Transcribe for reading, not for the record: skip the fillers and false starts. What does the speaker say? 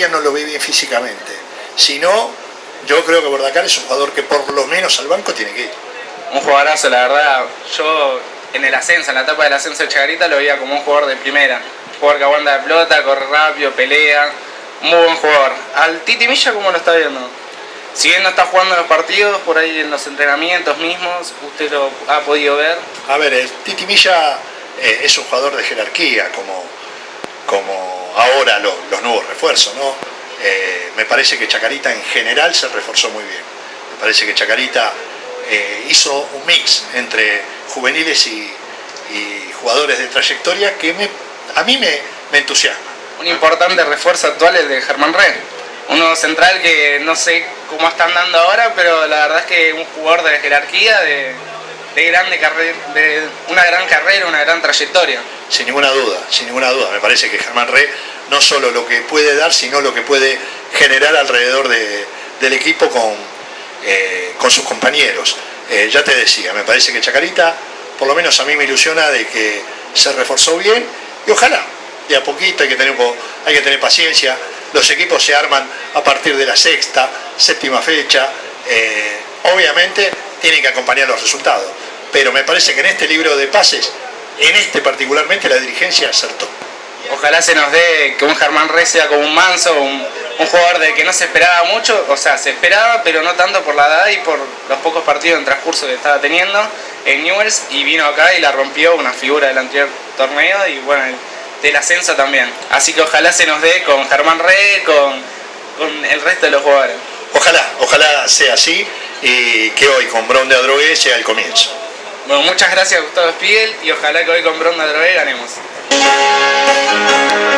no lo ve bien físicamente. Si no, yo creo que Bordacar es un jugador que por lo menos al banco tiene que ir. Un jugadorazo, la verdad. Yo en el ascenso, en la etapa del ascenso de Chacarita, lo veía como un jugador de primera. Un jugador que aguanta la pelota, corre rápido, pelea. Muy buen jugador. ¿Al Titi Milla cómo lo está viendo? Si bien no está jugando en los partidos, por ahí en los entrenamientos mismos, ¿usted lo ha podido ver? A ver, el Titi Milla es un jugador de jerarquía, como ahora los nuevos refuerzos, ¿no? Me parece que Chacarita en general se reforzó muy bien. Me parece que Chacarita hizo un mix entre juveniles y jugadores de trayectoria que a mí me entusiasma. Un importante refuerzo actual es de Germán Rey. Un nuevo central que no sé cómo está andando ahora, pero la verdad es que un jugador de jerarquía, de una gran carrera, una gran trayectoria. Sin ninguna duda, sin ninguna duda. Me parece que Germán Rey no solo lo que puede dar, sino lo que puede generar alrededor del equipo con sus compañeros. Ya te decía, me parece que Chacarita, por lo menos a mí me ilusiona de que se reforzó bien y ojalá, de a poquito hay que tener paciencia. Los equipos se arman a partir de la sexta, séptima fecha. Obviamente tienen que acompañar los resultados, pero me parece que en este libro de pases, en este particularmente, la dirigencia acertó. Ojalá se nos dé que un Germán Rey sea como un Manso, un jugador de que no se esperaba mucho, o sea, se esperaba, pero no tanto por la edad y por los pocos partidos en transcurso que estaba teniendo en Newell's, y vino acá y la rompió, una figura del anterior torneo y bueno, del ascenso también. Así que ojalá se nos dé con Germán Rey, con el resto de los jugadores. Ojalá sea así y que hoy con Brown de Adrogué sea el comienzo. Bueno, muchas gracias Gustavo Spiegel y ojalá que hoy con Brown de Adrogué ganemos.